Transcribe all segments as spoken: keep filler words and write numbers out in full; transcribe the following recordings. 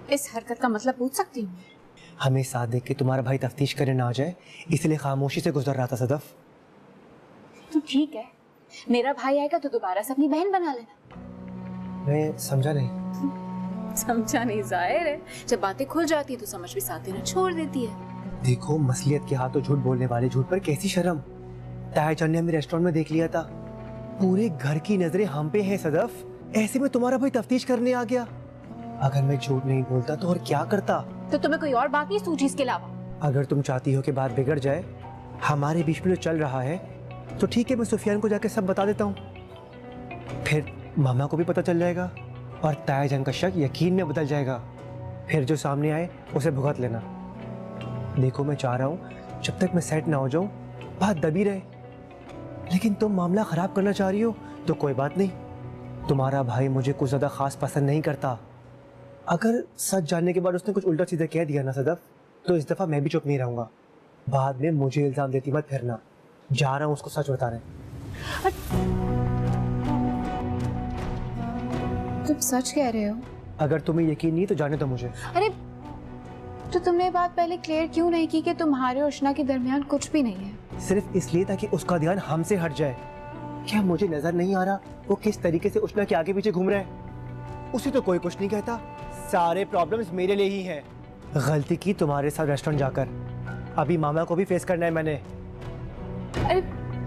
इस हरकत का मतलब पूछ सकती हूँ? हमें साथ देख के तुम्हारा भाई तफ्तीश करने ना आ जाए इसलिए खामोशी से गुजर रहा था सदफ। तो ठीक है, मेरा भाई आएगा तो दोबारा से अपनी बहन बना लेना। मैं समझा नहीं। समझा नहीं? जाहिर है, जब बातें खुल जाती है तो समझ भी साथ देना छोड़ देती है। देखो मसलियत के हाथ तो झूठ बोलने वाले झूठ पर कैसी शर्म। तायाजान ने हमें रेस्टोरेंट में देख लिया था, पूरे घर की नजरें हम पे हैं सदफ। ऐसे में तुम्हारा भाई तफ्तीश करने आ गया। अगर मैं झूठ नहीं बोलता तो और क्या करता? तो तुम्हें कोई और बात नहीं सूझी इसके अलावा? अगर तुम चाहती हो कि बात बिगड़ जाए, हमारे बीच में जो चल रहा है, तो ठीक है, मैं सुफियान को जाके सब बता देता हूँ। फिर मामा को भी पता चल जाएगा और तायाजान का शक यकीन में बदल जाएगा। फिर जो सामने आए उसे भुगत लेना। देखो मैं चाह रहा हूँ जब तक मैं सेट ना हो जाऊँ बात दबी रहे, लेकिन तुम मामला खराब करना चाह रही हो तो कोई बात नहीं। तुम्हारा भाई मुझे कुछ ज्यादा खास पसंद नहीं करता। अगर सच जानने के बाद उसने कुछ उल्टा सीधा कह दिया ना सदफ, तो इस दफा मैं भी चुप नहीं रहूंगा। बाद में मुझे इल्जाम देती मत फिरना। जा रहा हूँ उसको सच बताने। तुम सच कह रहे हो? अगर तुम्हें यकीन नहीं तो जाने दो मुझे। अरे तो तुमने ये बात पहले क्लियर क्यों नहीं की कि तुम्हारे और उष्णा के दरमियान कुछ भी नहीं है? सिर्फ इसलिए ताकि उसका ध्यान हमसे हट जाए। क्या मुझे नजर नहीं आ रहा वो किस तरीके से उष्णा के आगे पीछे घूम रहा है? उसे तो कोई कुछ नहीं कहता। सारे प्रॉब्लम्स मेरे लिए ही हैं। गलती की तुम्हारे साथ रेस्टोरेंट जाकर। अभी मामा को भी फेस करना है मैंने। अरे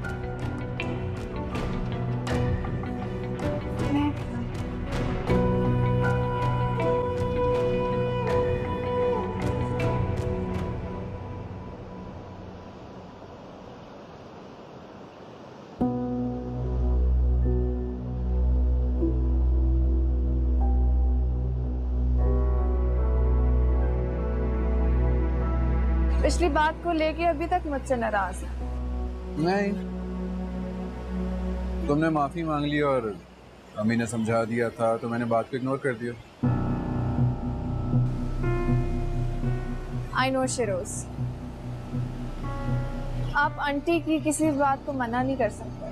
पिछली बात को लेके अभी तक मुझसे नाराज है? नहीं, तुमने माफी मांग ली और अम्मी ने समझा दिया था तो मैंने बात को इग्नोर कर दिया। आई नो शिरोज, आप आंटी की किसी बात को मना नहीं कर सकते।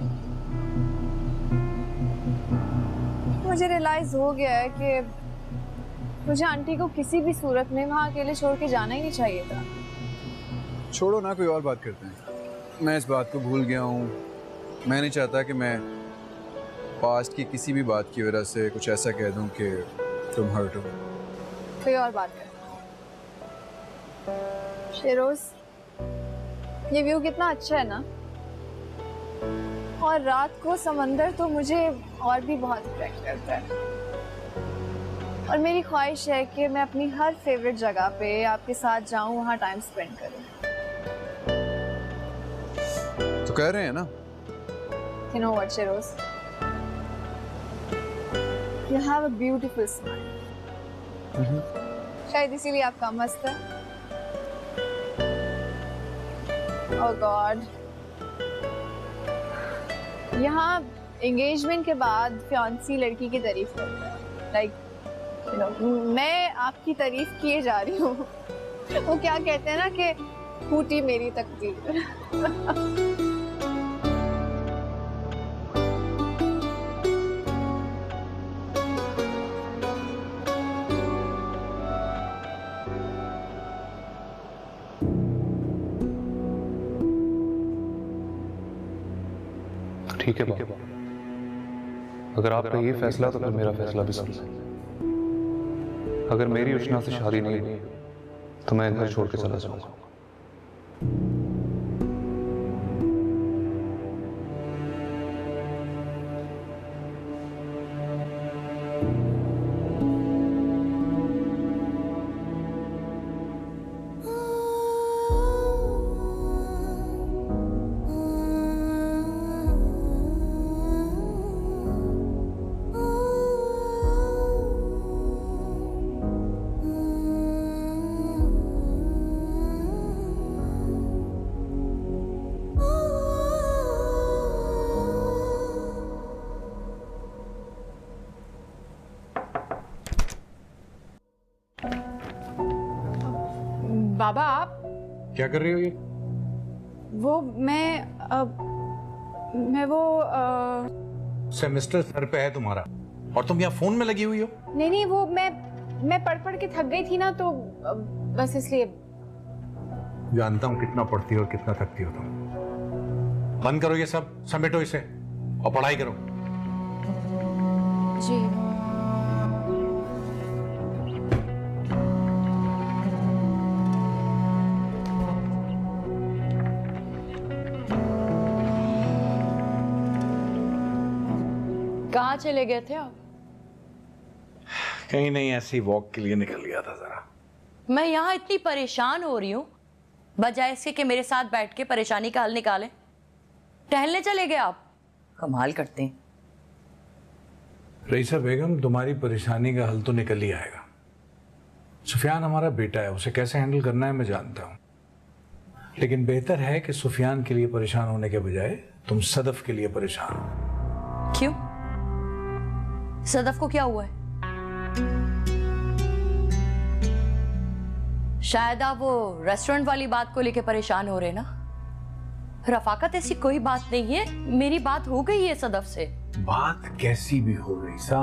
मुझे रियलाइज हो गया है कि मुझे आंटी को किसी भी सूरत में वहाँ अकेले छोड़ के जाना ही नहीं चाहिए था। छोड़ो ना, कोई और बात करते हैं। मैं इस बात को भूल गया हूँ। मैं नहीं चाहता कि मैं पास्ट की किसी भी बात की वजह से कुछ ऐसा कह दूँ कि तुम हर्ट हो। कोई और बात कर। शिरोज, ये व्यू कितना अच्छा है ना, और रात को समंदर तो मुझे और भी बहुत अट्रैक्ट करता है। और मेरी ख्वाहिश है कि मैं अपनी हर फेवरेट जगह पे आपके साथ जाऊं, वहाँ टाइम स्पेंड करूं। तो कह रहे हैं ना? You know what, Shiroz? You have a beautiful smile. mm-hmm. शायद इसीलिए आपका मस्त है। Oh God. यहाँ एंगेजमेंट के बाद फियांसी लड़की की तारीफ करता है। Like, you know, मैं आपकी तारीफ किए जा रही हूँ। वो क्या कहते हैं ना कि फूटी मेरी तकदीर। ठीक है बाबा, अगर आपका ये फैसला तो फिर मेरा फैसला भी समझे। अगर मेरी उष्णा से शादी नहीं हुई तो मैं घर छोड़ के चला जाऊंगा। बाबा आप क्या कर रही हो? ये वो मैं आ, मैं वो सेमेस्टर सर पे है तुम्हारा और तुम यहाँ फोन में लगी हुई हो। नहीं नहीं वो मैं मैं पढ़ पढ़ के थक गई थी ना, तो बस इसलिए। जानता हूँ कितना पढ़ती हो और कितना थकती हो तुम। बंद करो ये सब, समेटो इसे और पढ़ाई करो। जी। कहाँ चले गए थे आप? कहीं नहीं, ऐसी वॉक के लिए निकल गया था जरा। मैं यहाँ इतनी परेशान हो रही हूँ, बजाय इसके कि मेरे साथ बैठ के परेशानी का हल निकालें, टहलने चले गए आप। कमाल करते हैं। रईसा बेगम, तुम्हारी परेशानी का हल तो निकल ही आएगा। सुफियान हमारा बेटा है, उसे कैसे हैंडल करना है मैं जानता हूँ, लेकिन बेहतर है कि सुफियान के लिए परेशान होने के बजाय तुम सदफ के लिए परेशान हो। क्यों? सदफ को क्या हुआ है? शायद आप वो रेस्टोरेंट वाली बात को लेके परेशान हो रहे ना। रफाकत, ऐसी कोई बात नहीं है, मेरी बात हो गई है सदफ से। बात कैसी भी हो रईसा,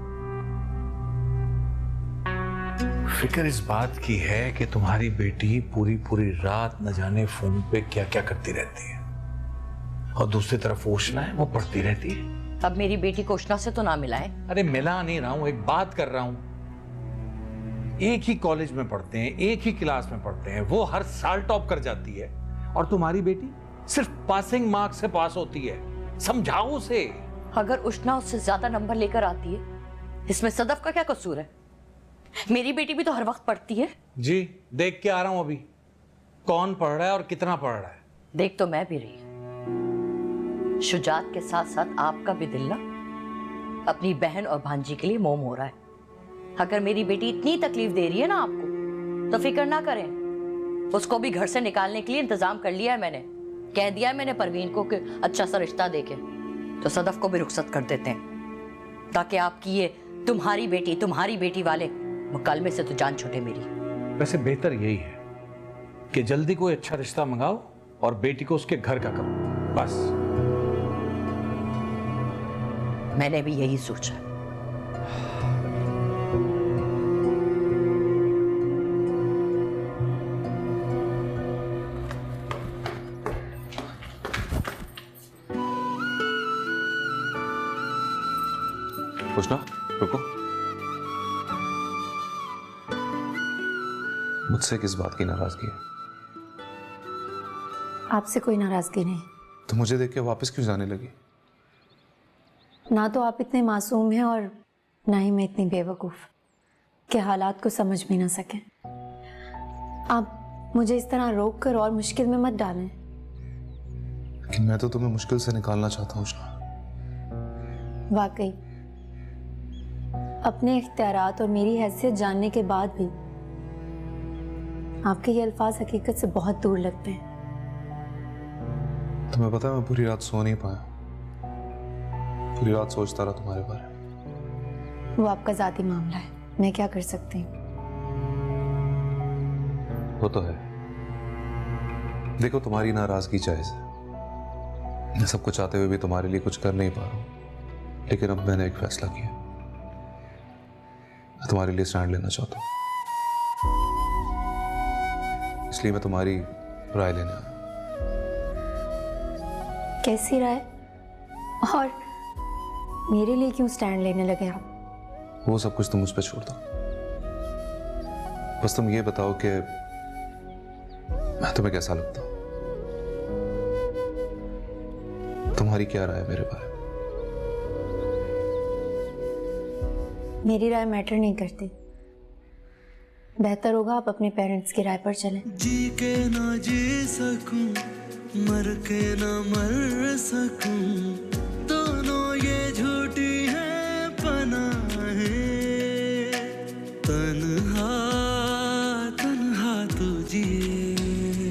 फिक्र इस बात की है कि तुम्हारी बेटी पूरी पूरी रात न जाने फोन पे क्या क्या करती रहती है, और दूसरी तरफ उशना है, वो पढ़ती रहती है। अब मेरी बेटी को उशना से तो ना मिलाएं। अरे मिला नहीं रहा हूं, एक बात कर रहा हूं। एक ही कॉलेज में पढ़ते हैं, एक ही क्लास में पढ़ते हैं, वो हर साल टॉप कर जाती है और तुम्हारी बेटी सिर्फ पासिंग मार्क्स से पास होती है। समझाओ उसे। अगर उशना उससे ज्यादा नंबर लेकर आती है, इसमें सदफ का क्या कसूर है? मेरी बेटी भी तो हर वक्त पढ़ती है। जी, देख के आ रहा हूं अभी कौन पढ़ रहा है और कितना पढ़ रहा है। देख तो मैं भी रही। शुजात के साथ साथ आपका भी दिल ना अपनी बहन और भांजी के लिए मोम हो रहा है। अगर मेरी बेटी इतनी तकलीफ दे रही है ना आपको, तो फिक्र ना करें, उसको भी घर से निकालने के लिए इंतजाम कर लिया है मैंने। कह दिया है मैंने परवीन को कि अच्छा सा रिश्ता देके तो सदफ को भी रुखसत कर देते हैं, ताकि आपकी ये तुम्हारी बेटी तुम्हारी बेटी वाले मुकलमे से तो जान छूटे मेरी। वैसे बेहतर यही है कि जल्दी कोई अच्छा रिश्ता मंगाओ और बेटी को उसके घर का करो, बस। मैंने भी यही सोचा। उशना, रुको। मुझसे किस बात की नाराजगी है? आपसे कोई नाराजगी नहीं। तो मुझे देख के वापस क्यों जाने लगी? ना तो आप इतने मासूम हैं और ना ही मैं इतनी बेवकूफ़ कि हालात को समझ भी ना सकें। आप मुझे इस तरह रोक कर और मुश्किल में मत डालें। लेकिन मैं तो तुम्हें मुश्किल से निकालना चाहता हूँ उशना। वाकई अपने इख्तियारात और मेरी हैसियत जानने के बाद भी आपके ये अल्फाज हकीकत से बहुत दूर लगते हैं। तुम्हें पता है मैं पूरी रात सो नहीं पाया, पूरी रात सोचता रहा तुम्हारे बारे में। वो आपका जाती मामला है, मैं क्या कर सकती हूँ। वो तो है। देखो, तुम्हारी नाराजगी जायज है, मैं सब कुछ चाहते हुए भी तुम्हारे लिए कुछ कर नहीं पा रहा हूँ, लेकिन अब मैंने एक फैसला किया, मैं तुम्हारे लिए स्टैंड लेना चाहता हूँ, इसलिए मैं तुम्हारी राय लेने आया। कैसी राय? और मेरे लिए क्यों स्टैंड लेने लगे आप? वो सब कुछ तुम मुझ पर छोड़ दो, बस तुम ये बताओ कि मैं तुम्हें कैसा लगता हूं? तुम्हारी क्या राय है मेरे बारे में? मेरी राय मैटर नहीं करती। बेहतर होगा आप अपने पेरेंट्स की राय पर चलें। जी के ना जी सकूं, मर के ना मर सकूं, दोनों ये झूठी है पनाहें, तन्हा तन्हा तू जिए।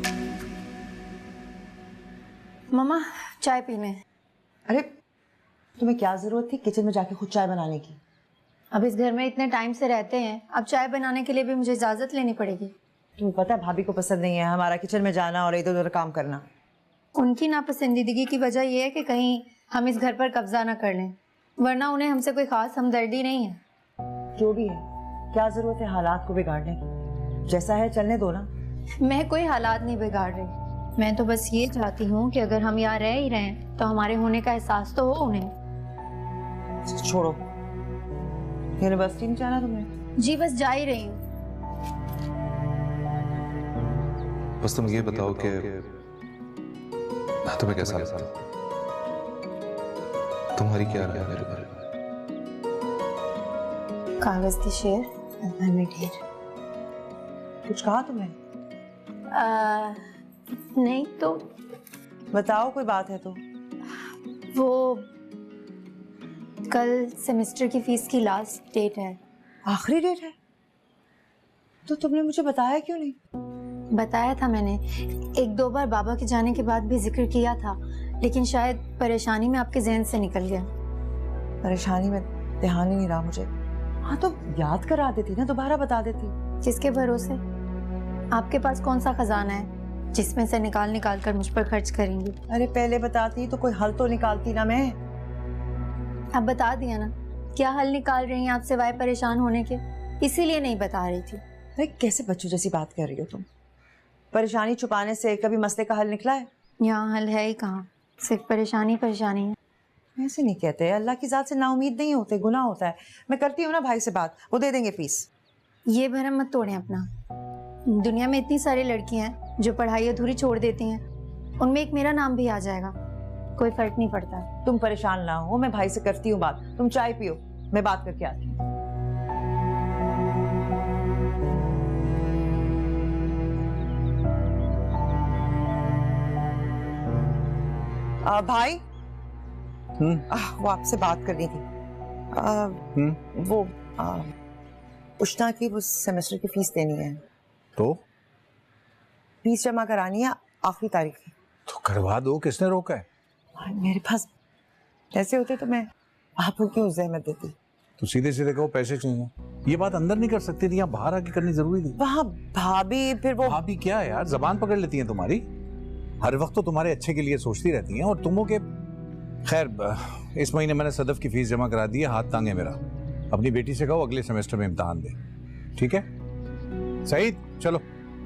मम्मा चाय पी लें। अरे तुम्हें क्या जरूरत थी किचन में जाके खुद चाय बनाने की? अब इस घर में इतने टाइम से रहते हैं, अब चाय बनाने के लिए भी मुझे इजाजत लेनी पड़ेगी। तुम्हें पता है भाभी को पसंद नहीं है हमारा किचन में जाना और इधर उधर काम करना। उनकी नापसंदीदगी की वजह यह है कि कहीं हम इस घर पर कब्जा ना कर लें, वरना उन्हें हमसे कोई खास हमदर्दी नहीं है। जो भी है, क्या जरूरत है हालात को बिगाड़ने की? जैसा है चलने दो ना। मैं कोई हालात नहीं बिगाड़ रही, मैं तो बस ये चाहती हूँ कि अगर हम यहाँ रह ही रहे हैं तो हमारे होने का एहसास तो हो उन्हें। छोड़ो, यूनिवर्सिटी में जाना तुम्हें? जी बस जा ही रही हूँ। बस तुम ये बताओ कि तुम्हें कैसा लगता है? तुम्हारी क्या राय है मेरे बारे में? कागज की शेर घर में ढेर। कुछ कहा तुमने? आ, नहीं तो बताओ, कोई बात है तो। वो कल सेमेस्टर की फीस की लास्ट डेट है। आखिरी डेट है? तो तुमने मुझे बताया क्यों नहीं? बताया था मैंने, एक दो बार बाबा के जाने के बाद भी जिक्र किया था, लेकिन शायद परेशानी में आपके जहन से निकल गया। परेशानी में ध्यान ही नहीं रहा मुझे। हाँ तो याद करा देती ना, दोबारा बता देती। जिसके भरोसे? आपके पास कौन सा खजाना है जिसमें से निकाल निकाल कर मुझ पर खर्च करेंगी? अरे पहले बताती तो कोई हल तो निकालती ना मैं। अब बता दिया ना, क्या हल निकाल रही हैं आप सिवाय परेशान होने के? इसीलिए नहीं बता रही थी। अरे कैसे बच्चों जैसी बात कर रही हो तुम? परेशानी छुपाने से कभी मसले का हल निकला है? यहाँ हल है ही कहाँ, सिर्फ परेशानी परेशानी है। ऐसे नहीं कहते, अल्लाह की जात से नाउमीद नहीं होते, गुनाह होता है। मैं करती हूँ ना भाई से बात, वो दे देंगे फीस। ये भरम मत तोड़ें अपना। दुनिया में इतनी सारी लड़कियां हैं जो पढ़ाई अधूरी छोड़ देती हैं, उनमें एक मेरा नाम भी आ जाएगा, कोई फर्क नहीं पड़ता। तुम परेशान ना हो, मैं भाई से करती हूँ बात। तुम चाय पियो, मैं बात करके आती हूँ। आ, भाई आ, वो आपसे बात करनी थी। आ, वो आ, उष्णा की वो सेमेस्टर की फीस देनी है। तो फीस जमा करानी है आखिरी तारीख की। तो करवा दो, किसने रोका है? मेरे पास पैसे होते तो मैं आपको क्यों जहमत देती। तो सीधे सीधे कहो पैसे चाहिए। ये बात अंदर नहीं कर सकती थी, यहाँ बाहर आके करनी जरूरी थी। वहाँ भाभी, फिर वो भाभी क्या है यार, जबान पकड़ लेती हैं तुम्हारी। हर वक्त तो तुम्हारे अच्छे के लिए सोचती रहती हैं और तुमों के। खैर इस महीने मैंने सदफ की फीस जमा करा दी है, हाथ तांगे मेरा। अपनी बेटी से कहो अगले सेमेस्टर में इम्तिहान दे, ठीक है? सईद चलो।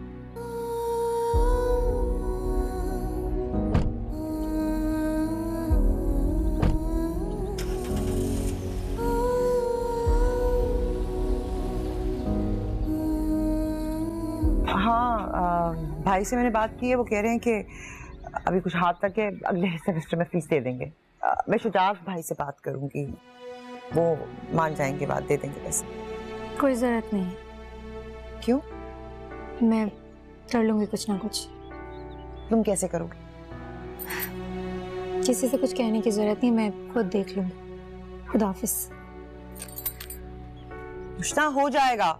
हाँ, भाई से मैंने बात की है, वो कह रहे हैं कि अभी कुछ हाथ तक है, अगले सेमेस्टर में फीस दे देंगे। आ, मैं शुजात भाई से बात करूंगी, वो मान जाएंगे, बात दे देंगे पैसे। कोई जरूरत नहीं है। क्यों? मैं कर लूंगी कुछ ना कुछ। तुम कैसे करोगे? किसी से कुछ कहने की जरूरत नहीं, मैं खुद देख लूंगी। खुदा हाफिज। उष्णा हो जाएगा।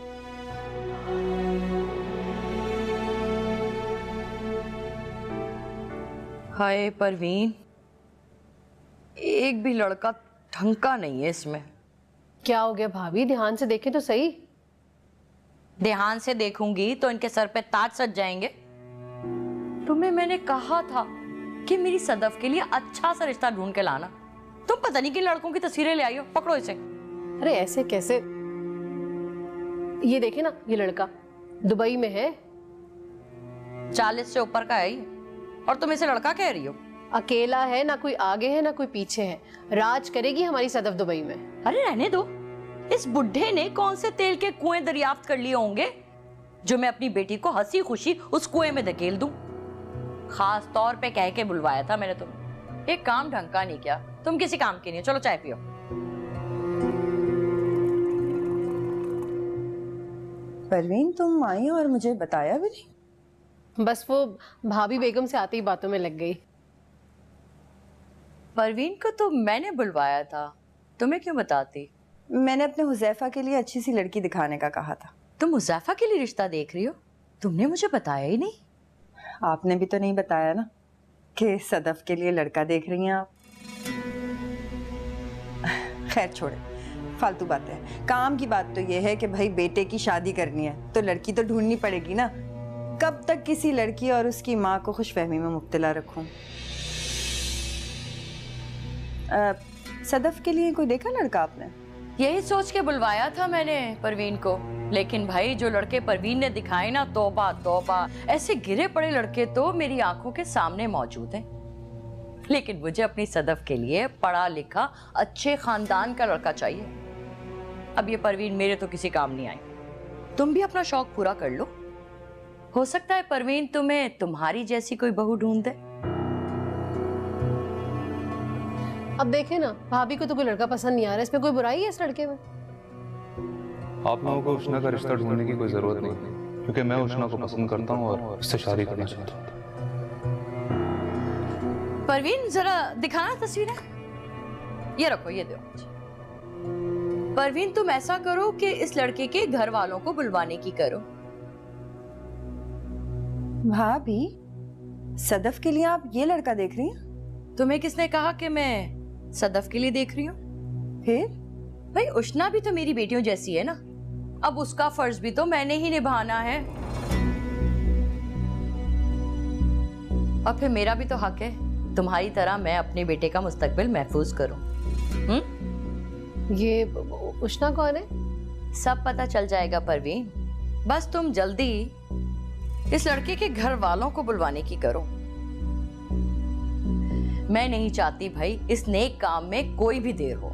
हाय परवीन, एक भी लड़का ढंग का नहीं है इसमें। क्या हो गया भाभी, ध्यान से देखें तो सही। ध्यान से देखूंगी तो इनके सर पे ताज सज जाएंगे। तुम्हें मैंने कहा था कि मेरी सदफ के लिए अच्छा सा रिश्ता ढूंढ के लाना। तुम पता नहीं किन लड़कों की तस्वीरें ले आई हो। पकड़ो इसे। अरे ऐसे कैसे? ये देखे ना, ये लड़का दुबई में है, चालीस से ऊपर का है ये, और तुम इसे लड़का कह रही हो? अकेला है, ना कोई आगे है ना कोई पीछे है। राज करेगी हमारी सदफ दुबई में। अरे रहने दो, इस बुढ़े ने कौन से तेल के कुएं दरियाफ्त कर लिए होंगे जो मैं अपनी बेटी को हंसी खुशी उस कुएं में धकेल दूं। खास तौर पे कह के बुलवाया था मैंने तुम्हें। एक काम ढंग का नहीं किया, तुम किसी काम की नहीं। चलो चाय पियो। परवीन तुम आई और मुझे बताया भी नहीं? बस वो भाभी बेगम से आती ही बातों में लग गई। परवीन को तो मैंने बुलवाया था, तुम्हें क्यों बताती? मैंने अपने हुजैफा के लिए अच्छी सी लड़की दिखाने का कहा था। तुम हुजैफा के लिए रिश्ता देख रही हो? तुमने मुझे बताया ही नहीं। आपने भी तो नहीं बताया ना कि सदफ के लिए लड़का देख रही हैं आप। खैर छोड़े, फालतू बातें हैं। काम की बात तो ये है कि भाई बेटे की शादी करनी है तो लड़की तो ढूंढनी पड़ेगी ना। कब तक किसी लड़की और उसकी माँ को खुशफहमी में मुब्तला रखूं? आ, सदफ के लिए कोई देखा लड़का आपने? यही सोच के बुलवाया था मैंने परवीन को, लेकिन भाई जो लड़के परवीन ने दिखाए ना, तौबा तौबा, ऐसे गिरे पड़े लड़के तो मेरी आंखों के सामने मौजूद हैं। लेकिन मुझे अपनी सदफ के लिए पढ़ा लिखा अच्छे खानदान का लड़का चाहिए। अब ये परवीन मेरे तो किसी काम नहीं आई। तुम भी अपना शौक पूरा कर लो, हो सकता है परवीन तुम्हें तुम्हारी जैसी कोई बहू ढूंढ दे। अब देखे ना, भाभी को तो कोई लड़का पसंद नहीं आ रहा, इसमें कोई बुराई है इस लड़के में? आप लोगों को उष्णा का रिश्ता ढूंढने की कोई जरूरत नहीं, क्योंकि मैं उष्णा को पसंद करता हूँ और उससे शादी करना चाहता हूँ। परवीन जरा दिखाना तस्वीरें, ये रखो, ये दो। परवीन तुम ऐसा करो कि इस लड़के के घर वालों को बुलवाने की करो। भाभी, सदफ के लिए आप ये लड़का देख रही हैं? तुम्हें किसने कहा कि मैं सदफ के लिए देख रही हूँ? फिर भाई उष्णा भी तो मेरी बेटियों जैसी है ना, अब उसका फर्ज भी तो मैंने ही निभाना है, और फिर मेरा भी तो हक है तुम्हारी तरह मैं अपने बेटे का मुस्तकबिल महफूज करूं। हम्म? ये उष्णा कौन है? सब पता चल जाएगा परवीन, बस तुम जल्दी इस लड़के के घर वालों को बुलवाने की करो। मैं नहीं चाहती भाई इस नेक काम में कोई भी देर हो।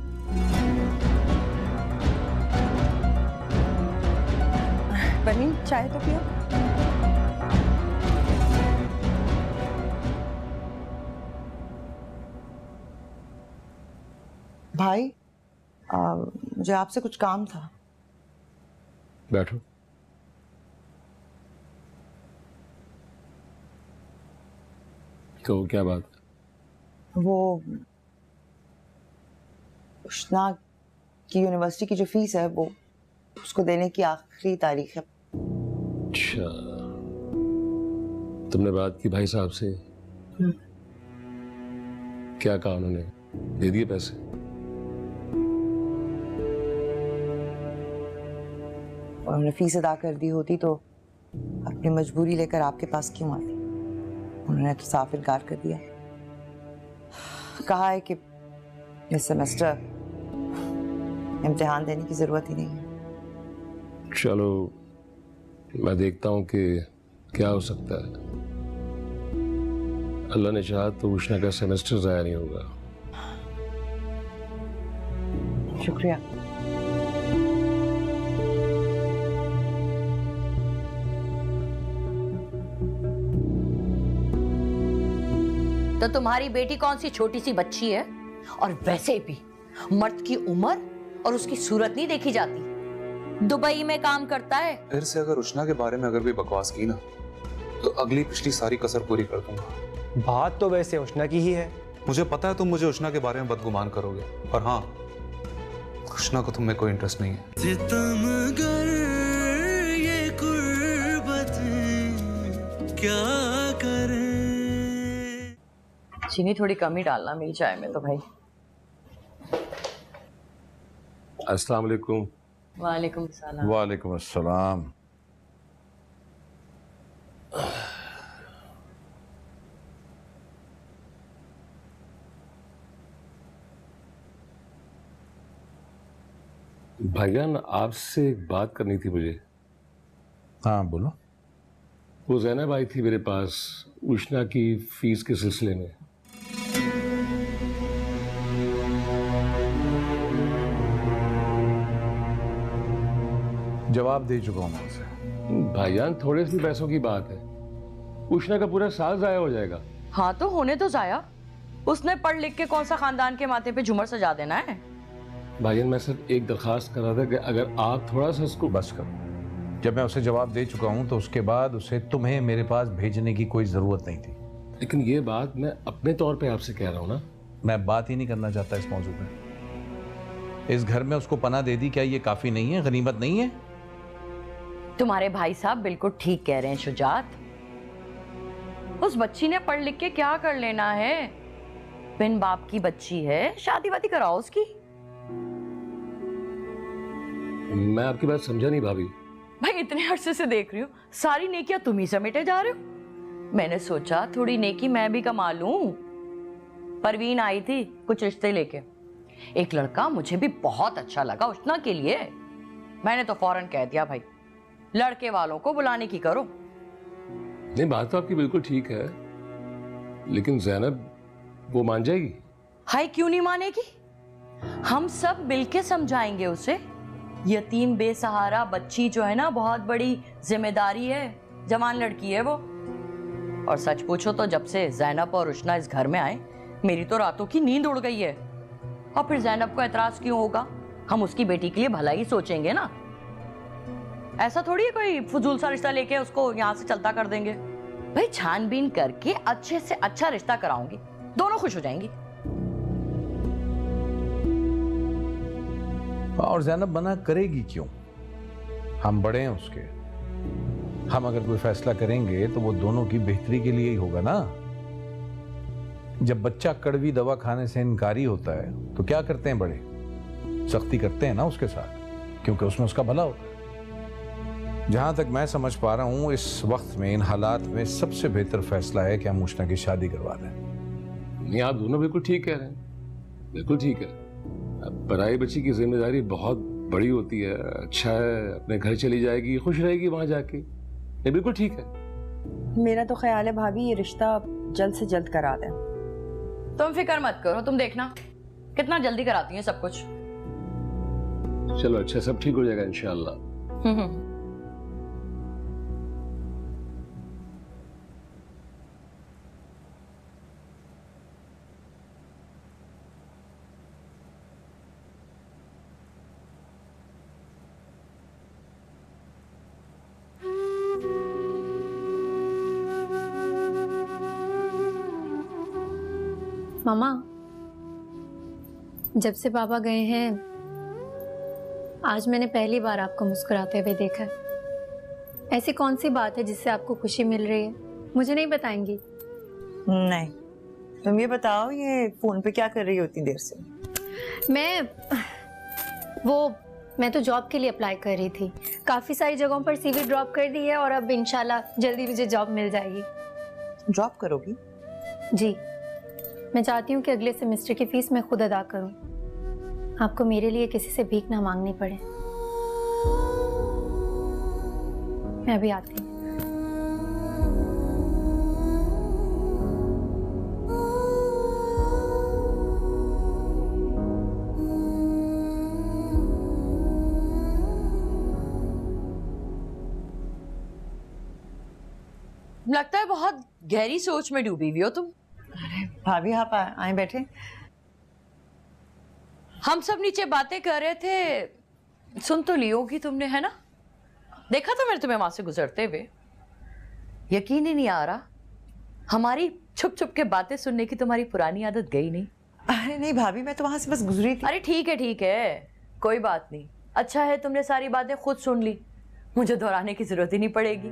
परवीन, चाय तो पियो। भाई, आ, मुझे आपसे कुछ काम था। बैठो। तो क्या बात? वो उष्णा की यूनिवर्सिटी की जो फीस है वो उसको देने की आखिरी तारीख है। अच्छा, तुमने बात की भाई साहब से? क्या कहा उन्होंने? दे दिए पैसे? उन्होंने फीस अदा कर दी होती तो अपनी मजबूरी लेकर आपके पास क्यों आती? उन्होंने तो साफ इनकार कर दिया। कहा है कि इस सेमेस्टर इम्तिहान देने की जरूरत ही नहीं है। चलो, मैं देखता हूं कि क्या हो सकता है। अल्लाह ने चाहा तो उष्णा का सेमेस्टर जाया नहीं होगा। शुक्रिया। तो तुम्हारी बेटी कौन सी छोटी सी बच्ची है, और वैसे भी मर्द की उम्र और उसकी सूरत नहीं देखी जाती। दुबई में काम करता है। फिर से अगर उष्णा के बारे में अगर भी बकवास की ना, तो अगली पिछली सारी कसर पूरी कर दूंगा। बात तो वैसे उष्णा की ही है। मुझे पता है तुम मुझे उष्णा के बारे में बदगुमान करोगे, और हाँ, उष्णा को तुम्हें कोई इंटरेस्ट नहीं है। सितमगर ये कुर्बतें क्या करें। चीनी थोड़ी कम ही डालना मेरी चाय में तो भाई। अस्सलाम वालेकुम। वालेकुम सलाम। वालेकुम अस्सलाम। भाईजान, आपसे एक बात करनी थी मुझे। हाँ बोलो। वो ज़ैनब आई थी मेरे पास उष्णा की फीस के सिलसिले में। जवाब दे चुका हूं मैं उसे। भाईजान, थोड़े से पैसों की बात है, उष्णा का पूरा साल जाया हो जाएगा। हाँ तो होने तो जाया, उसने पढ़ लिख के कौन सा खानदान के माथे पे झूमर सजा देना है। भाईजान, मैं सिर्फ एक दरखास्त कर रहा था कि अगर आप थोड़ा सा इसको बस करो। जब मैं उसे जवाब दे चुका हूं तो उसके बाद उसे तुम्हें मेरे पास भेजने की कोई जरूरत नहीं थी। लेकिन ये बात मैं अपने तौर पे आपसे कह रहा हूं ना। मैं बात ही नहीं करना चाहता इस मौजू पे। इस घर में उसको पनाह दे दी, क्या ये काफी नहीं है? गनीमत नहीं है? तुम्हारे भाई साहब बिल्कुल ठीक कह रहे हैं शुजात। उस बच्ची ने पढ़ लिख के क्या कर लेना है? बिन बाप की बच्ची है, शादी वादी कराओ उसकी। मैं आपकी बात समझा नहीं भाभी। भाई इतने अरसे से देख रही हूँ, सारी नेकियां तुम ही समेटे जा रहे हो। मैंने सोचा थोड़ी नेकी मैं भी कमा लूं। परवीन आई थी कुछ रिश्ते लेके, एक लड़का मुझे भी बहुत अच्छा लगा उष्णा के लिए। मैंने तो फौरन कह दिया भाई लड़के वालों को बुलाने की करो। नहीं, बात तो आपकी बिल्कुल ठीक है, लेकिन ज़ैनब वो मान जाएगी? हाय क्यों नहीं मानेगी? हम सब मिलके समझाएंगे उसे। यतीम बेसहारा बच्ची जो है ना, बहुत बड़ी जिम्मेदारी है, जवान लड़की है वो। और सच पूछो तो जब से ज़ैनब और उष्णा इस घर में आए मेरी तो रातों की नींद उड़ गई है। और फिर ज़ैनब को एतराज क्यों होगा? हम उसकी बेटी के लिए भला ही सोचेंगे ना। ऐसा थोड़ी है कोई फजूल सा रिश्ता लेके उसको यहाँ से चलता कर देंगे। भाई छानबीन करके अच्छे से अच्छा रिश्ता कराऊंगी, दोनों खुश हो जाएंगी। और ज़ैनब मना करेगी क्यों? हम बड़े हैं उसके। हम अगर कोई फैसला करेंगे तो वो दोनों की बेहतरी के लिए ही होगा ना। जब बच्चा कड़वी दवा खाने से इनकारी होता है तो क्या करते हैं बड़े? सख्ती करते हैं ना उसके साथ, क्योंकि उसमें उसका भला होता है। जहां तक मैं समझ पा रहा हूं इस वक्त में, इन हालात में सबसे बेहतर फैसला है कि हम उष्णा की शादी करवा दें। नहीं, आप दोनों बिल्कुल ठीक कह रहे हैं, बिल्कुल ठीक है। अब पराई बच्ची की जिम्मेदारी बहुत बड़ी होती है। अच्छा है अपने घर चली जाएगी, खुश रहेगी वहां जाके। ये बिल्कुल ठीक है। मेरा तो ख्याल है भाभी ये रिश्ता जल्द से जल्द करा दें। तुम फिक्र मत करो, तुम देखना कितना जल्दी कराती हैं सब कुछ। चलो अच्छा, सब ठीक हो जाएगा इंशाल्लाह। मामा, जब से पापा गए हैं आज मैंने पहली बार आपको मुस्कुराते हुए देखा। ऐसी कौन सी बात है जिससे आपको खुशी मिल रही है? मुझे नहीं बताएंगी? नहीं, तुम ये बताओ, ये फोन पे क्या कर रही होती देर से? मैं वो मैं तो जॉब के लिए अप्लाई कर रही थी। काफ़ी सारी जगहों पर सीवी ड्रॉप कर दी है और अब इंशाल्लाह जल्दी मुझे जॉब मिल जाएगी। जॉब करोगी? जी, मैं चाहती हूँ कि अगले सेमेस्टर की फीस मैं खुद अदा करूँ, आपको मेरे लिए किसी से भीख ना मांगनी पड़े। मैं अभी आती हूँ। लगता है बहुत गहरी सोच में डूबी हुई हो तुम। अरे भाभी आप आए बैठे। हम सब नीचे बातें कर रहे थे, सुन तो ली होगी तुमने, है ना? देखा था मैंने तुम्हें वहां से गुजरते हुए। यकीन ही नहीं आ रहा हमारी छुप छुप के बातें सुनने की तुम्हारी पुरानी आदत गई नहीं। अरे नहीं भाभी, मैं तो वहां से बस गुजरी थी। अरे ठीक है ठीक है, कोई बात नहीं। अच्छा है तुमने सारी बातें खुद सुन ली, मुझे दोहराने की जरूरत ही नहीं पड़ेगी।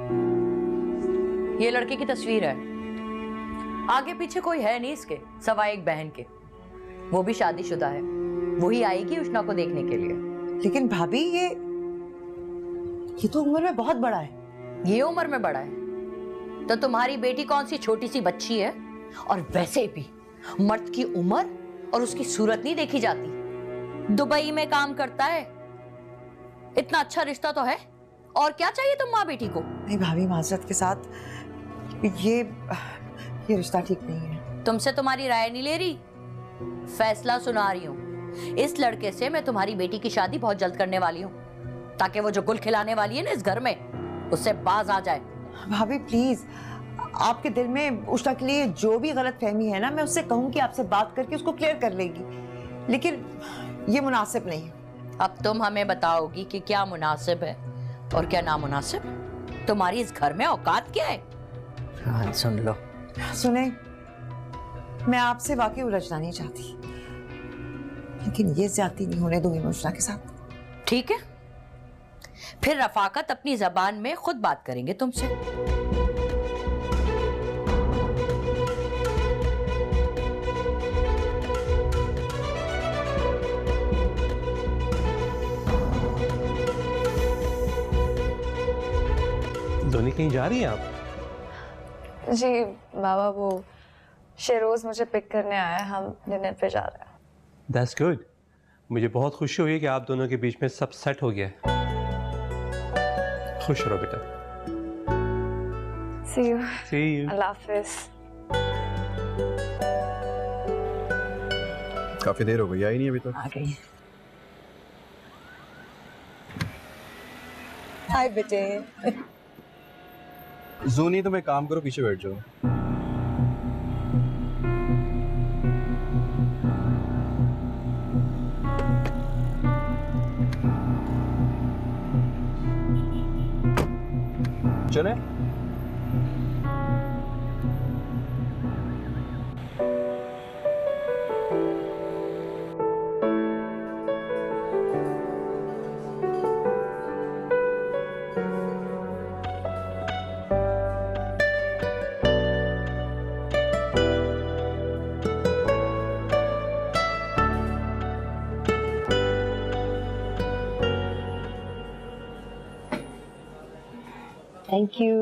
ये लड़के की तस्वीर है, आगे पीछे कोई है नहीं इसके सवाए एक बहन के। वो भी शादीशुदा है, वही आएगी उष्णा को देखने के लिए। लेकिन भाभी ये ये तो उम्र में बहुत बड़ा है। ये उम्र में बड़ा है तो तुम्हारी बेटी कौन सी छोटी सी बच्ची है? और वैसे भी मर्द की उम्र और उसकी सूरत नहीं देखी जाती। दुबई में काम करता है, इतना अच्छा रिश्ता तो है, और क्या चाहिए तुम माँ बेटी को? नहीं भाभी, माजरत के साथ ये ये रिश्ता ठीक नहीं है। तुमसे तुम्हारी राय नहीं ले रही, फैसला सुना रही हूँ। इस लड़के से मैं तुम्हारी बेटी की शादी बहुत जल्द करने वाली हूँ, ताकि वो जो गुल खिलाने वाली है ना इस घर में, उससे बाज आ जाए। भाभी प्लीज, आपके दिल में उष्णा के लिए जो भी गलत फहमी है ना, मैं उससे कहूँ कि आपसे बात करके उसको क्लियर कर लेगी, लेकिन ये मुनासिब नहीं है। अब तुम हमें बताओगी कि क्या मुनासिब है और क्या नामुनासिब? तुम्हारी इस घर में औकात क्या है? हाँ, सुन लो। सुने, मैं आपसे वाकई उलझना नहीं चाहती, लेकिन ये ज्यादती नहीं होने दूंगी उष्णा के साथ। ठीक है, फिर रफाकत अपनी जबान में खुद बात करेंगे तुमसे। धोनी कहीं जा रही हैं आप? जी बाबा, वो शेरोज मुझे पिक करने आया है, हम डिनर पे जा रहे हैं। That's good. मुझे बहुत खुशी हुई कि आप दोनों के बीच में सब सेट हो गया है। खुश रहो बेटा। See you. See you. अल्लाह हाफिज़। काफी देर हो गई, आई नहीं अभी तक। आ गई। हाय बेटे। जूनी तुम एक काम करो, पीछे बैठ जाओ। चले? Thank you.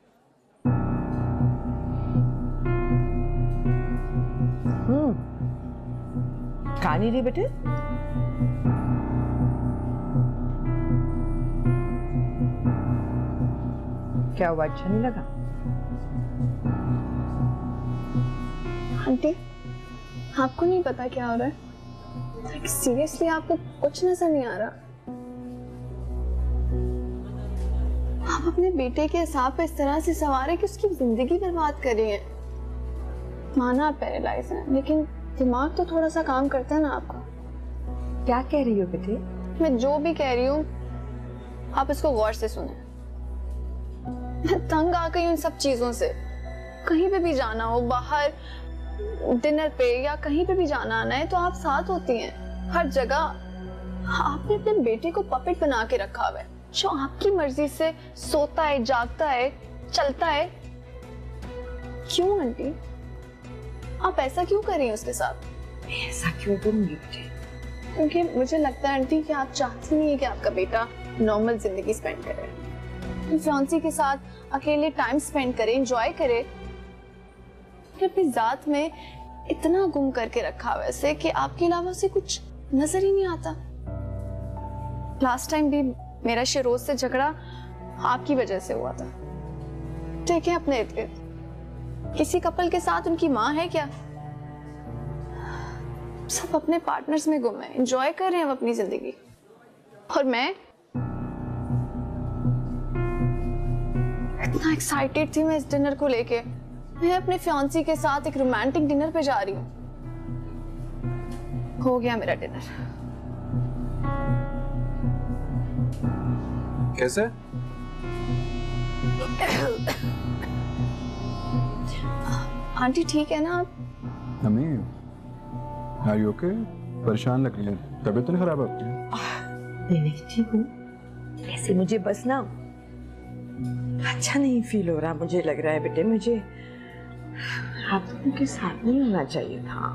हम्म, खा नहीं रही बेटे? क्या हुआ, अच्छा नहीं लगा? आंटी, आपको नहीं पता क्या हो रहा है? सीरियसली आपको कुछ नजर नहीं आ रहा? आप अपने बेटे के हिसाब पे इस तरह से सवार है कि उसकी जिंदगी बर्बाद कर रही है। माना आप पैरालाइज हैं, लेकिन दिमाग तो थोड़ा सा काम करता है ना आपका। क्या कह रही हो बेटे? मैं जो भी कह रही हूँ आप इसको गौर से सुने। मैं तंग आ गई हूँ इन सब चीजों से। कहीं पे भी जाना हो, बाहर डिनर पे या कहीं पे भी जाना आना है तो आप साथ होती हैं हर जगह। आपने अपने बेटे को पपेट बना के रखा हुआ है जो आपकी मर्जी से सोता है, जागता है, चलता है। क्यों आंटी, आप ऐसा क्यों कर रही हैं उसके साथ? ऐसा क्यों करूंगी बेटे? क्योंकि मुझे लगता है आंटी कि आप चाहती नहीं है कि आपका बेटा नॉर्मल जिंदगी स्पेंड करे, फ्रांसी के साथ अकेले टाइम स्पेंड करे, एंजॉय करे। अपनी जात में इतना गुम करके रखा वैसे कि आपके अलावा उसे कुछ नजर ही नहीं आता। लास्ट टाइम भी मेरा शरोज से झगड़ा आपकी वजह से हुआ था। देखें अपने इर्द गिर्द, किसी कपल के साथ उनकी माँ है क्या? सब अपने पार्टनर्स में गुम है, एंजॉय कर रहे हैं अपनी जिंदगी। और मैं इतना एक्साइटेड थी मैं इस डिनर को लेके। मैं अपने फियांसी के साथ एक रोमांटिक डिनर पे जा रही हूँ। हो गया मेरा डिनर। कैसे? आंटी ठीक है ना आप? अम्मी, आर यू ओके? परेशान लग रही है, तबीयत तो नहीं खराब है आपकी? नहीं नहीं ठीक हूँ। ऐसे मुझे बस ना अच्छा नहीं फील हो रहा। मुझे लग रहा है बेटे मुझे आप लोगों के साथ नहीं होना चाहिए था।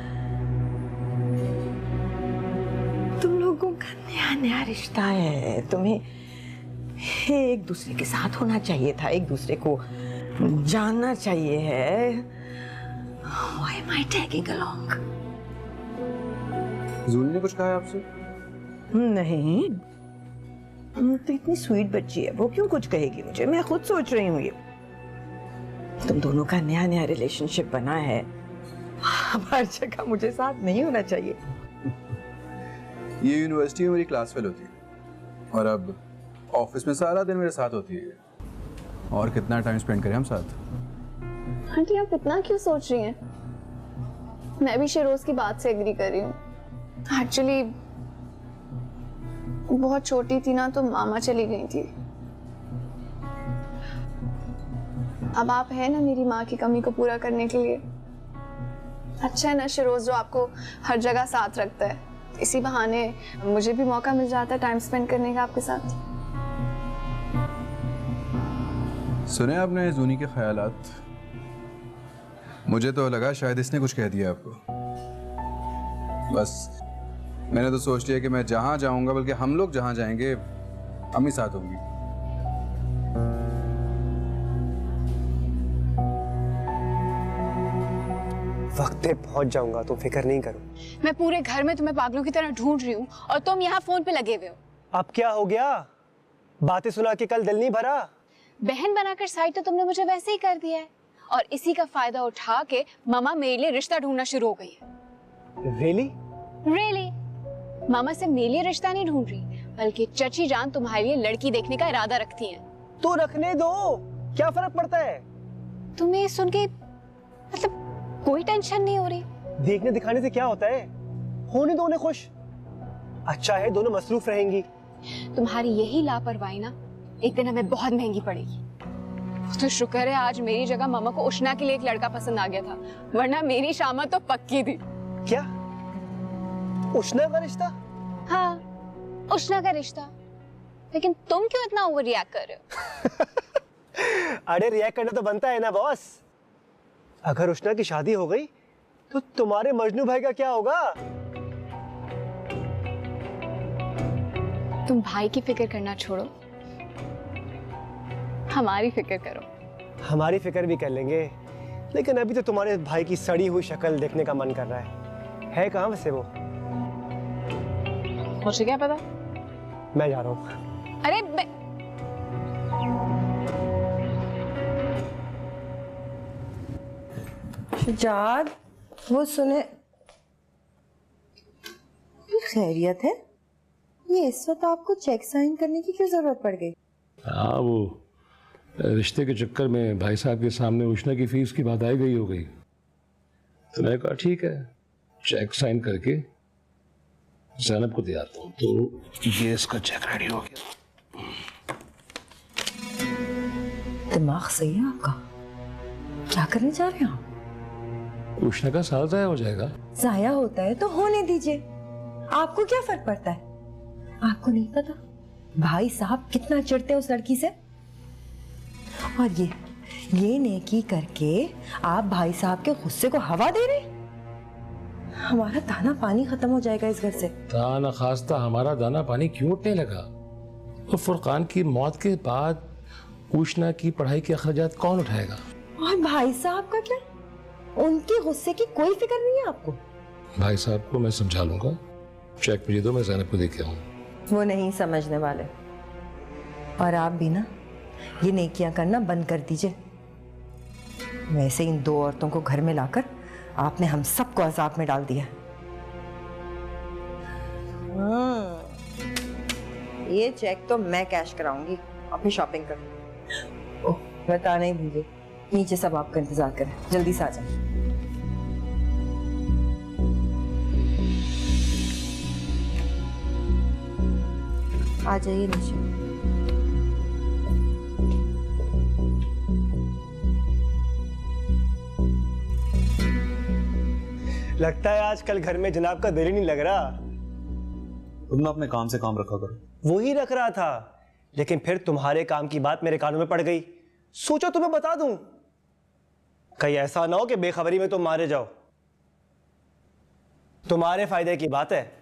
तुम लोगों का नया नया रिश्ता है, तुम्हें एक दूसरे के साथ होना चाहिए था, एक दूसरे को जानना चाहिए है। Why am I tagging along? Jully ने कुछ कहा है आपसे? नहीं, तो इतनी स्वीट बच्ची है, वो क्यों कुछ कहेगी मुझे? मैं खुद सोच रही हूँ ये तुम दोनों का नया नया रिलेशनशिप बना है, हर जगह मुझे साथ नहीं होना चाहिए। ये यूनिवर्सिटी में मेरी क्लास फेल होती है और अब ऑफिस में सारा दिन मेरे साथ होती है। और कितना टाइम स्पेंड करें हम साथ? आंटी आप इतना क्यों सोच रही हैं? मैं भी शरोज की बात से एग्री कर रही हूँ। एक्चुअली बहुत छोटी थी ना तो मामा चली गई थी। अब आप है ना मेरी माँ की कमी को पूरा करने के लिए। अच्छा है ना शरोज जो आपको हर जगह साथ रखता है। इसी बहाने मुझे भी मौका मिल जाता है टाइम स्पेंड करने का आपके साथ। सुने आपने जूनी के ख्यालात? मुझे तो लगा शायद इसने कुछ कह दिया आपको। बस मैंने तो सोच लिया कि मैं जहां जाऊंगा, बल्कि हम लोग जहां जाएंगे अम्मी साथ होंगी। वक्त पे पहुंच जाऊंगा, तुम फिक्र नहीं करो। मैं पूरे घर में तुम्हें पागलों की तरह ढूंढ रही हूँ और तुम यहाँ फोन पे लगे हुए हो। अब क्या हो गया? बातें सुना के कल दिल नहीं भरा? बहन बनाकर साइड तो तुमने मुझे वैसे ही कर दिया है और इसी का फायदा उठा के मामा मेरे लिए रिश्ता ढूंढना शुरू हो गई है। Really? Really? मामा से मेरे लिए रिश्ता नहीं ढूंढ रही, बल्कि चची जान तुम्हारे लिए लड़की देखने का इरादा रखती हैं। तो रखने दो, क्या फर्क पड़ता है? तुम्हें सुन के मतलब कोई टेंशन नहीं हो रही? देखने दिखाने से क्या होता है, होने दो उन्हें खुश। अच्छा है दोनों मसरूफ रहेंगी। तुम्हारी यही लापरवाही ना एक दिन हमें बहुत महंगी पड़ेगी। तो शुक्र है आज मेरी जगह मामा को उशना के लिए एक लड़का पसंद आ गया था, वरना मेरी शामा तो पक्की थी। क्या? उशना का रिश्ता? हाँ, उशना का रिश्ता। लेकिन तुम क्यों इतना ओवर रिएक्ट कर रहे हो? अरे रिएक्ट करना तो बनता है ना बॉस। अगर उशना की शादी हो गई तो तुम्हारे मजनू भाई का क्या होगा? तुम भाई की फिक्र करना छोड़ो, हमारी फिक्र करो। हमारी फिक्र भी कर लेंगे, लेकिन अभी तो तुम्हारे भाई की सड़ी हुई शक्ल देखने का मन कर रहा है। है कहाँ वैसे वो? मुझे क्या पता? मैं जा रहा हूँ। अरे मैं... शुजात, वो सुने, खैरियत है? ये इस वक्त आपको चेक साइन करने की क्यों जरूरत पड़ गई? हाँ, वो रिश्ते के चक्कर में भाई साहब के सामने उष्णा की फीस की बात आई गई हो गई, तो मैंने कहा ठीक है, चेक साइन करके ज़ैनब को दे आता हूँ। तो ये इसका चेक रेडी हो गया। दिमाग सही है आपका? क्या करने जा रहे हैं आप? उष्णा का साल ज़ाया हो जाएगा। ज़ाया होता है तो होने दीजिए, आपको क्या फर्क पड़ता है? आपको नहीं पता भाई साहब कितना चिढ़ते हैं उस लड़की से? और ये ये नेकी करके आप भाई साहब के गुस्से को हवा दे रहे? हमारा दाना पानी खत्म हो जाएगा इस घर से। दाना खास्ता हमारा दाना पानी क्यों उठने लगा? और फुरकान की मौत के बाद उष्णा की पढ़ाई के अखराजात कौन उठाएगा? और भाई साहब का क्या? उनके गुस्से की कोई फिक्र नहीं है आपको? भाई साहब को मैं समझा लूंगा, चेक मुझे दो, मैं ज़ैनब को दे के आऊँ। वो नहीं समझने वाले। और आप भी ना ये नेकियां करना बंद कर दीजिए। वैसे इन दो औरतों को घर में लाकर आपने हम सबको अजाब में डाल दिया। ये चेक तो मैं कैश कराऊंगी, अपनी शॉपिंग कर। ओह, बता नहीं भूलिए, नीचे सब आपका इंतजार करें, जल्दी से आ जाए। आ जाइए नीचे। लगता है आजकल घर में जनाब का दिल ही नहीं लग रहा। तुम ना अपने काम से काम रखा करो। वो ही रख रहा था, लेकिन फिर तुम्हारे काम की बात मेरे कानों में पड़ गई। सोचा तुम्हें बता दूं, कहीं ऐसा ना हो कि बेखबरी में तुम मारे जाओ। तुम्हारे फायदे की बात है।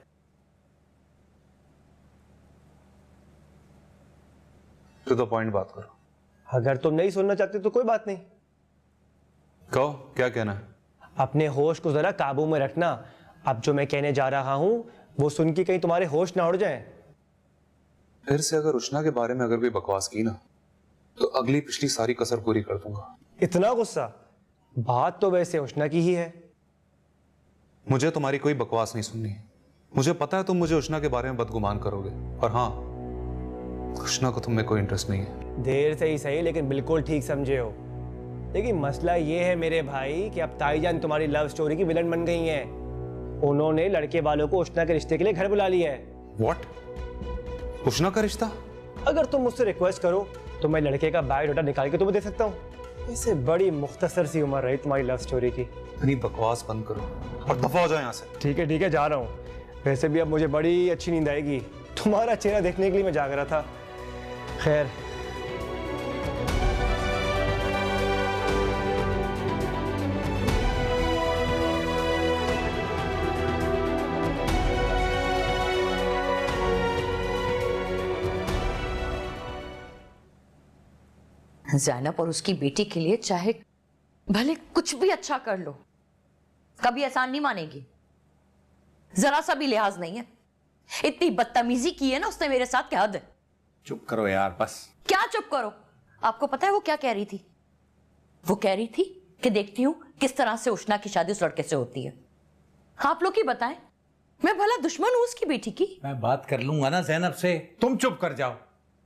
तो द पॉइंट बात करो। अगर तुम नहीं सुनना चाहते तो कोई बात नहीं। कहो, क्या कहना है? अपने होश को जरा काबू में रखना। अब जो मैं कहने जा रहा हूं वो सुन के कहीं तुम्हारे होश ना उड़ जाएं। फिर से अगर उष्णा के बारे में अगर कोई बकवास की ना, तो अगली पिछली सारी कसर पूरी कर दूंगा। इतना गुस्सा? बात तो वैसे उष्णा की ही है। मुझे तुम्हारी कोई बकवास नहीं सुननी। मुझे पता है तुम मुझे उष्णा के बारे में बदगुमान करोगे, और हाँ, उष्णा को तुम्हें कोई इंटरेस्ट नहीं है। देर से ही सही, लेकिन बिल्कुल ठीक समझे हो। लेकिन मसला ये है मेरे भाई कि अब ताईजान तुम्हारी लव स्टोरी की विलन बन गई हैं। उन्होंने लड़के वालों को उष्णा के रिश्ते के लिए घर बुला लिया है। What? उष्णा का रिश्ता? अगर तुम मुझसे रिक्वेस्ट करो तो मैं लड़के का बायोडाटा निकाल के तुम्हें दे सकता हूँ। इससे बड़ी मुख्तसर सी उम्र रही तुम्हारी लव स्टोरी की। इतनी बकवास बंद करो और दफा हो जाओ यहाँ से। ठीक है ठीक है, जा रहा हूँ। वैसे भी अब मुझे बड़ी अच्छी नींद आएगी। तुम्हारा चेहरा देखने के लिए मैं जाग रहा था। खैर, ज़ैनब और उसकी बेटी के लिए चाहे भले कुछ भी अच्छा कर लो, कभी एहसान नहीं मानेगी। जरा सा भी लिहाज नहीं है। इतनी बदतमीजी की है ना उसने मेरे साथ, क्या हद है। चुप करो यार बस। क्या चुप करो? आपको पता है वो क्या कह रही थी? वो कह रही थी कि देखती हूं किस तरह से उष्णा की शादी उस लड़के से होती है। आप लोग ही बताएं, मैं भला दुश्मन हूं उसकी बेटी की? मैं बात कर लूंगा ना ज़ैनब से, तुम चुप कर जाओ।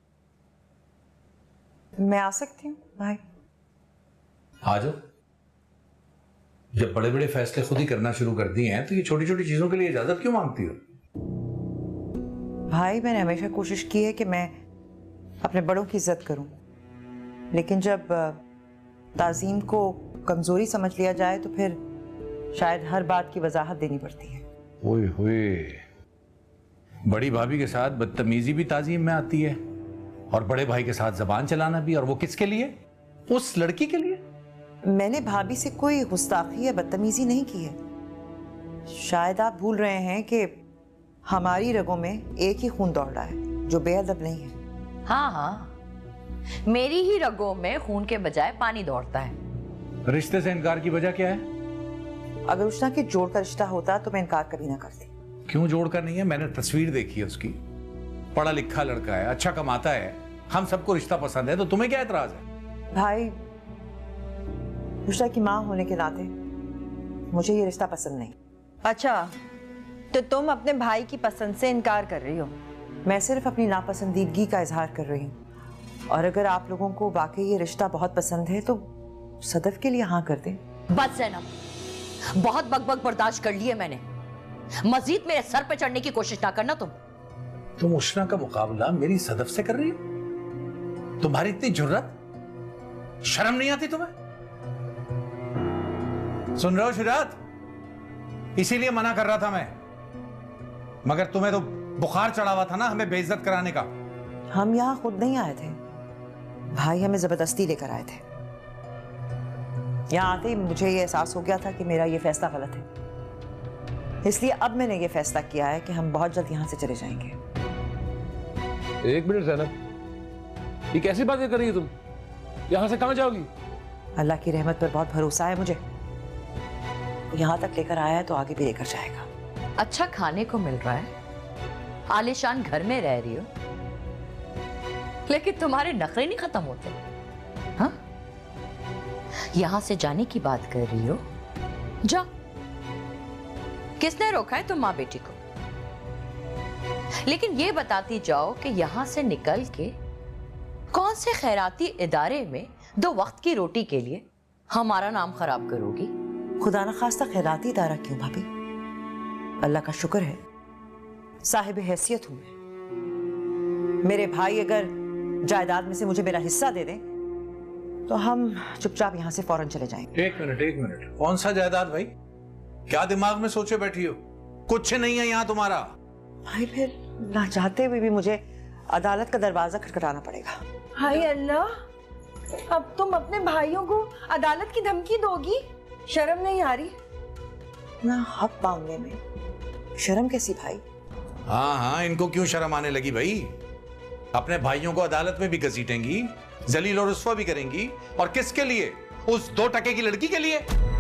मैं आ सकती हूँ भाई? आ जाओ। जब बड़े बड़े फैसले खुद ही करना शुरू कर दिए हैं तो ये छोटी छोटी चीजों के लिए इजाजत क्यों मांगती हो? भाई मैंने हमेशा कोशिश की है कि मैं अपने बड़ों की इज्जत करूं, लेकिन जब ताजीम को कमजोरी समझ लिया जाए तो फिर शायद हर बात की वजाहत देनी पड़ती है। ओए होए, बड़ी भाभी के साथ बदतमीजी भी ताजीम में आती है और बड़े भाई के साथ जबान चलाना भी, और वो किसके लिए? उस लड़की के लिए। मैंने भाभी से कोई गुस्ताखी या बदतमीजी नहीं की है। शायद आप भूल रहे हैं कि हमारी रगों में एक ही खून दौड़ रहा है जो बेअदब नहीं है। हाँ हाँ, मेरी ही रगों में खून के बजाय पानी दौड़ता है। रिश्ते से इनकार की वजह क्या है? अगर उष्णा के जोड़ का रिश्ता होता तो मैं इनकार कभी ना करती। क्यों जोड़ का नहीं है? मैंने तस्वीर देखी है उसकी, पढ़ा लिखा लड़का है, अच्छा कमाता है, हम सबको रिश्ता पसंद है, तो तुम्हें क्या एतराज है? भाई, उष्णा की माँ होने के नाते मुझे ये रिश्ता पसंद नहीं। अच्छा, तो तुम अपने भाई की पसंद से इनकार कर रही हो? मैं सिर्फ अपनी नापसंदीदगी का इजहार कर रही हूँ, और अगर आप लोगों को वाकई ये रिश्ता बहुत पसंद है तो सदफ के लिए हाँ कर दें। बस ज़ैनब, बहुत बकबक बर्दाश्त कर ली है मैंने। मजीद मेरे सर पे चढ़ने की कोशिश ना करना तुम। तुम उष्णा का मुकाबला मेरी सदफ से कर रही हो? तुम्हारी इतनी जुर्रत, शर्म नहीं आती तुम्हें? सुन रहे हो शुजात? इसीलिए मना कर रहा था मैं, मगर तुम्हें तो बुखार चढ़ा हुआ था ना हमें बेइज्जत कराने का। हम यहाँ खुद नहीं आए थे, भाई हमें जबरदस्ती लेकर आए थे। यहाँ आते ही मुझे ये एहसास हो गया था कि मेरा ये फैसला गलत है, इसलिए अब मैंने ये फैसला किया है कि हम बहुत जल्द यहाँ से चले जाएंगे। एक मिनट ज़ैनब, ये कैसी बातें कर रही हो तुम? यहाँ से कहाँ जाओगी? अल्लाह की रहमत पर बहुत भरोसा है मुझे, यहाँ तक लेकर आया है तो आगे भी लेकर जाएगा। अच्छा खाने को मिल रहा है, आलीशान घर में रह रही हो, लेकिन तुम्हारे नखरे नहीं खत्म होते। हाँ, यहां से जाने की बात कर रही हो, जा। किसने रोका है तुम माँ बेटी को? लेकिन ये बताती जाओ कि यहां से निकल के कौन से खैराती इदारे में दो वक्त की रोटी के लिए हमारा नाम खराब करोगी? खुदा न खास्ता खैराती इदारा क्यों भाभी, अल्लाह का शुक्र है साहिब हैसियत हूं मैं। मेरे भाई अगर जायदाद में से मुझे मेरा हिस्सा दे दें तो हम चुपचाप यहाँ से फौरन चले जाएंगे। एक मिनट एक मिनट, कौन सा जायदाद भाई? क्या दिमाग में सोचे बैठी हो? कुछ नहीं है यहाँ तुम्हारा। भाई फिर ना चाहते हुए भी मुझे अदालत का दरवाजा खटखटाना पड़ेगा। हाय अल्लाह, अब तुम अपने भाइयों को अदालत की धमकी दोगी? शर्म नहीं आ रही? ना हक मांगने में शर्म कैसी भाई? हाँ हाँ, इनको क्यों शर्म आने लगी भाई? अपने भाइयों को अदालत में भी घसीटेंगी, जलील और रुस्वा भी करेंगी, और किसके लिए? उस दो टके की लड़की के लिए।